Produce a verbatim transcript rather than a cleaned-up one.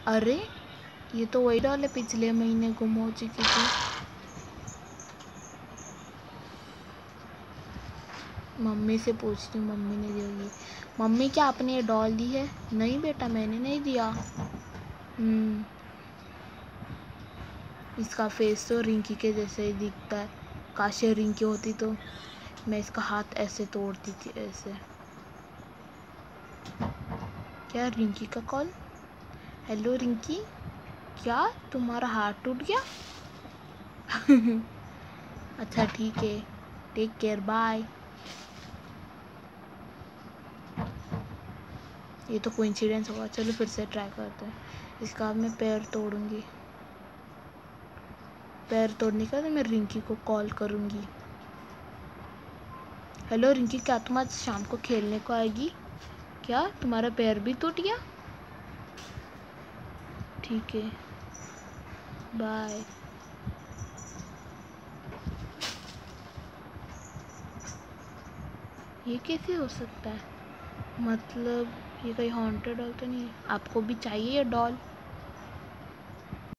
अरे ये तो वही डॉल है पिछले महीने गुम हो चुकी थी। मम्मी से पूछती हूँ, मम्मी ने दी होगी। मम्मी क्या आपने ये डॉल दी है? नहीं बेटा मैंने नहीं दिया। हम्म इसका फेस तो रिंकी के जैसे ही दिखता है। काश ये रिंकी होती तो मैं इसका हाथ ऐसे तोड़ती थी ऐसे। क्या रिंकी का कॉल? हेलो रिंकी, क्या तुम्हारा हाथ टूट गया? अच्छा ठीक है, टेक केयर, बाय। ये तो कोइंसिडेंस होगा, चलो फिर से ट्राई करते हैं। इसका अब मैं पैर तोड़ूंगी। पैर तोड़ने का तो मैं रिंकी को कॉल करूंगी। हेलो रिंकी, क्या तुम आज शाम को खेलने को आएगी? क्या तुम्हारा पैर भी टूट गया? ठीक है, बाय। ये कैसे हो सकता है? मतलब ये कहीं हॉन्टेड डॉल तो नहीं है? आपको भी चाहिए ये डॉल?